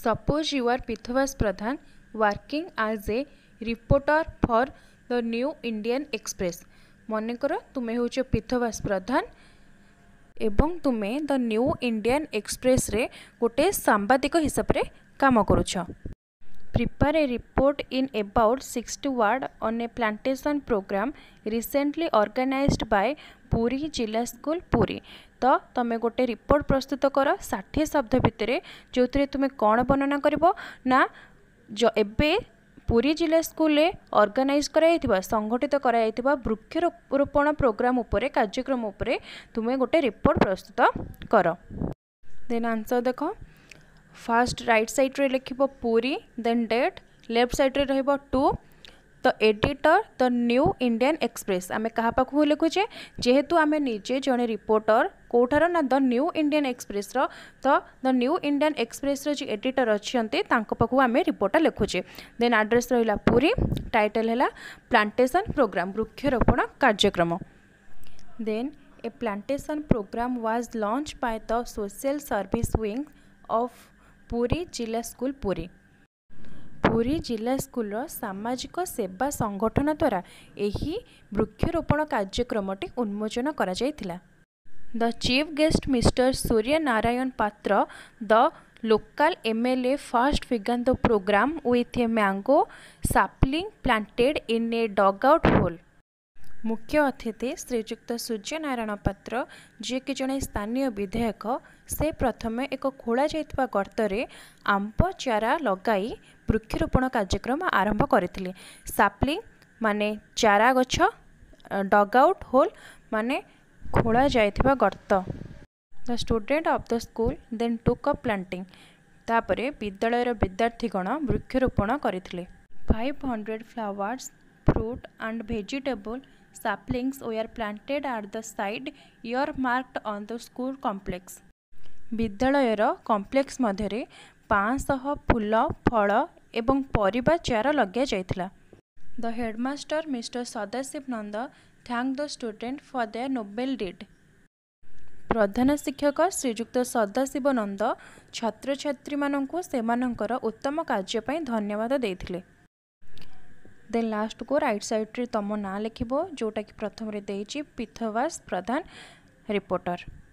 Suppose you are Pithwas Pradhan working as a reporter for the New Indian Express. मनेकर तुम्हें हूँ पीथवास प्रधान एवं तुम्हें the New Indian express रे गोटे सांबादिक हिसाब रे काम करुछ. Prepare a report in about 60 words on a plantation program recently organized by Puri जिला स्कूल पुरी. तो तुम्हें गोटे रिपोर्ट प्रस्तुत कर 60 शब्द भितर जो तुम्हें कौन वर्णना करब ना जो एबे पुरी जिला स्कूल ऑर्गेनाइज कराइथिबा संगठित कराइथिबा वृक्षरोपण प्रोग्राम उपरे कार्यक्रम उपरे तुम्हें गोटे रिपोर्ट प्रस्तुत कर. देन आंसर देख. फास्ट राइट साइड रे लिखिबो Puri, then date, left side रे रहइबो to, the editor the New Indian Express. आमे कहा पाखु लिखुचे जेहेतु आमे निजे जने रिपोर्टर कोठार ना द न्यू इंडियन एक्सप्रेस रो, तो द न्यू इंडियन एक्सप्रेस रो जे एडिटर अछंती तांको पाखु आमे रिपोर्ट लिखुचे. देन एड्रेस रहिला पुरी, टाइटल हैला प्लांटेशन प्रोग्राम वृक्षरोपण कार्यक्रम. Then a plantation programme was launched by the social service wing of Puri जिला स्कूल पुरी. पुरी जिला स्कूल सामाजिक सेवा संगठन द्वारा यही वृक्षरोपण कार्यक्रमटी उन्मोचन करा जायथिला. The chief guest mister Surya Narayan Patra the local MLA first began the program with a mango sapling planted in a dugout hole. मुख्य अतिथि श्रीजुक्त सूर्य नारायण पात्र जी कि जड़े स्थानीय विधायक से प्रथम एक खोला जाइतबा गर्तरे आंब चारा लगाई वृक्षरोपण कार्यक्रम आरंभ करथिले. सापलिंग माने चारा गछ, डगआउट होल माने खोला जाइतबा गर्त. The student of the school then took up planting. तापरे विद्यालयर विद्यार्थीगण वृक्षरोपण करथिले. 500 flowers, fruit and vegetable saplings were planted at the site earmarked on the school complex. विद्यालयर कॉम्प्लेक्स मध्यरे 500 फूल, फल एवं परिबा चारा लगे जाइथिला. The headmaster Mister Sadashiv Nanda thank the student for their noble deed. प्रधान शिक्षक श्रीजुक्त सदाशिव नंद छात्र छात्री माननकु सेमानंकर उत्तम कार्य पई धन्यवाद देथिले. देन लास्ट को राइट साइड रे तुम ना लिखिबो जोटा कि प्रथम रे देछि पीथवास प्रधान रिपोर्टर.